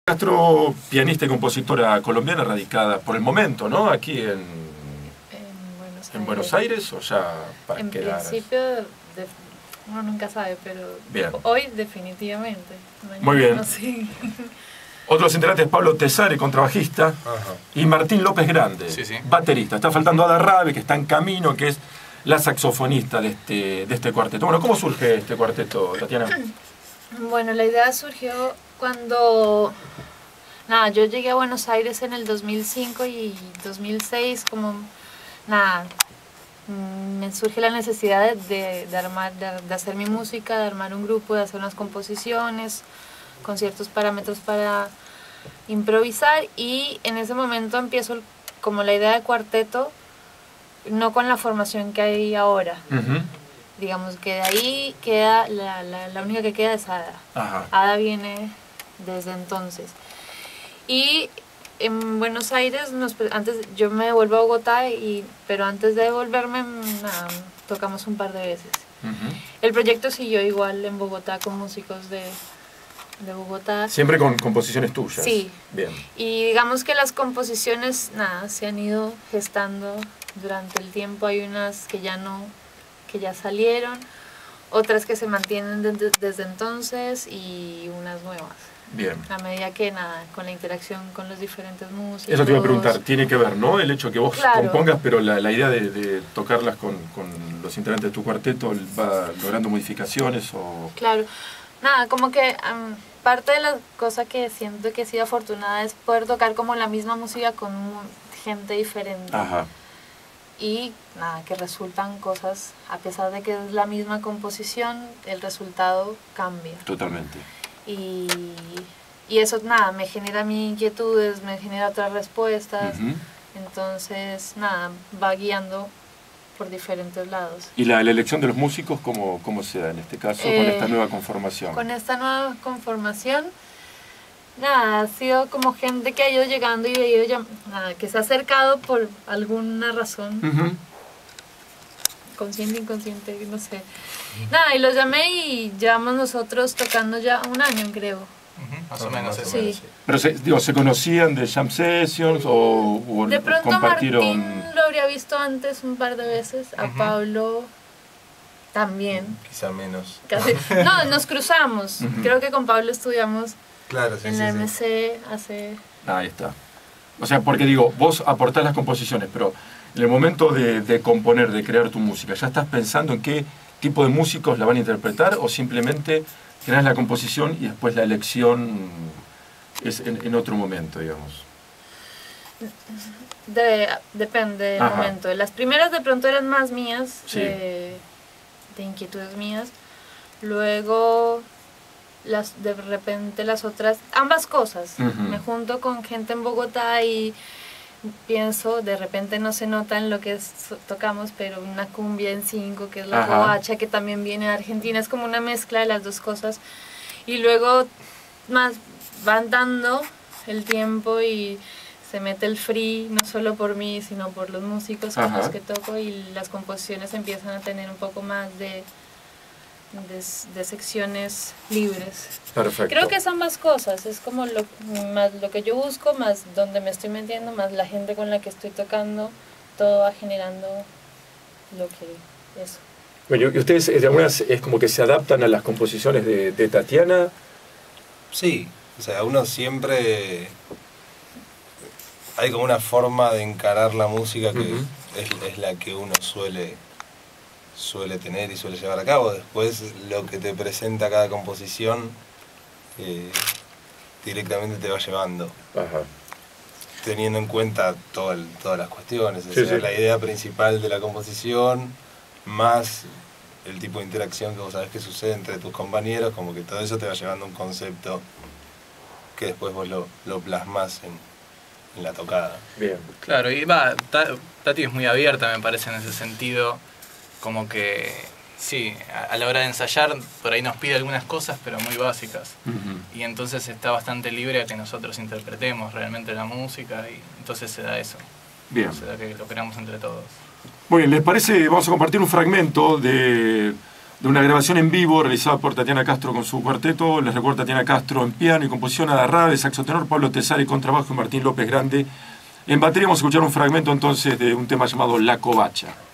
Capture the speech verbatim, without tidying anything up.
Castro, pianista y compositora colombiana radicada por el momento, ¿no? Aquí en, en, Buenos, en Aires. Buenos Aires o ya para en quedar. principio, de, uno nunca sabe, pero bien. Hoy definitivamente. Mañana, muy bien. No sé. Otros integrantes, Pablo Tesare, contrabajista, ajá, y Martín López Grande, sí, sí, baterista. Está faltando Ada Rabe, que está en camino, que es la saxofonista de este, de este cuarteto. Bueno, ¿cómo surge este cuarteto, Tatiana? Bueno, la idea surgió cuando... Nada, yo llegué a Buenos Aires en el dos mil cinco y dos mil seis, como... Nada, me surge la necesidad de, de, de, armar, de, de hacer mi música, de armar un grupo, de hacer unas composiciones con ciertos parámetros para improvisar, y en ese momento empiezo como la idea de cuarteto, no con la formación que hay ahora. Uh-huh. Digamos que de ahí queda, la, la, la única que queda es Ada. Ajá. Ada viene desde entonces. Y en Buenos Aires, nos, antes yo me devuelvo a Bogotá, y, pero antes de devolverme nada, tocamos un par de veces. Uh-huh. El proyecto siguió igual en Bogotá con músicos de, de Bogotá. Siempre con composiciones tuyas. Sí. Bien. Y digamos que las composiciones nada, se han ido gestando durante el tiempo. Hay unas que ya no, que ya salieron, otras que se mantienen de, desde entonces, y unas nuevas. Bien. A medida que nada, con la interacción con los diferentes músicos. Eso te iba a preguntar, tiene que ver, ¿no? El hecho que vos claro. compongas, pero la, la idea de, de tocarlas con, con los integrantes de tu cuarteto va logrando modificaciones o... Claro. Nada, como que um, parte de la cosa que siento que he sido afortunada es poder tocar como la misma música con gente diferente. Ajá. Y nada, que resultan cosas, a pesar de que es la misma composición, el resultado cambia. Totalmente. Y, y eso, nada, me genera mis inquietudes, me genera otras respuestas. Uh-huh. Entonces, nada, va guiando por diferentes lados. ¿Y la, la elección de los músicos cómo, cómo se da en este caso, eh, con esta nueva conformación? Con esta nueva conformación, nada, ha sido como gente que ha ido llegando y ha ido, nada, que se ha acercado por alguna razón. Uh-huh. Consciente, inconsciente, no sé. Nada, y los llamé y llevamos nosotros tocando ya un año, creo. Uh-huh, más o menos, sí. sí. sí. Pero, se, digo, ¿se conocían de jam sessions o, o de pronto compartieron? Martín lo habría visto antes un par de veces, a uh-huh. Pablo también. Quizá menos. Casi. No, nos cruzamos. Uh-huh. Creo que con Pablo estudiamos claro, sí, en sí, la sí. M C hace... Ahí está. O sea, porque digo, vos aportás las composiciones, pero en el momento de, de componer, de crear tu música, ¿ya estás pensando en qué tipo de músicos la van a interpretar o simplemente creas la composición y después la elección es en, en otro momento, digamos? De, depende del Ajá. momento. Las primeras de pronto eran más mías, sí. de, de inquietudes mías. Luego, las, de repente las otras, ambas cosas. Uh-huh. Me junto con gente en Bogotá y pienso, de repente no se nota en lo que es, tocamos, pero una cumbia en cinco, que es la covacha, que también viene de Argentina, es como una mezcla de las dos cosas. Y luego más van dando el tiempo y se mete el free, no solo por mí, sino por los músicos con los que toco, y las composiciones empiezan a tener un poco más de, de, de secciones libres. Perfecto. Creo que son más cosas, es como lo, más lo que yo busco, más donde me estoy metiendo, más la gente con la que estoy tocando, todo va generando lo que eso. Bueno, ¿y ustedes de algunas es como que se adaptan a las composiciones de, de Tatiana? Sí, o sea, uno siempre... Hay como una forma de encarar la música que uh-huh. es, es la que uno suele... suele tener y suele llevar a cabo. Después lo que te presenta cada composición eh, directamente te va llevando. Ajá. Teniendo en cuenta todo el, todas las cuestiones, sí, o sea, sí. la idea principal de la composición, más el tipo de interacción que vos sabés que sucede entre tus compañeros, como que todo eso te va llevando a un concepto que después vos lo, lo plasmás en, en la tocada. Bien. Claro, y va, Tati es muy abierta, me parece, en ese sentido. Como que, sí, a, a la hora de ensayar, por ahí nos pide algunas cosas, pero muy básicas. Uh-huh. Y entonces está bastante libre a que nosotros interpretemos realmente la música, y entonces se da eso. Bien. Se da que lo creamos entre todos. Muy bien, ¿les parece? Vamos a compartir un fragmento de de una grabación en vivo realizada por Tatiana Castro con su cuarteto. Les recuerdo Tatiana Castro en piano y composición, Ada Rade, saxo tenor, Pablo Tesari con trabajo y Martín López Grande. En batería vamos a escuchar un fragmento entonces de un tema llamado La Covacha.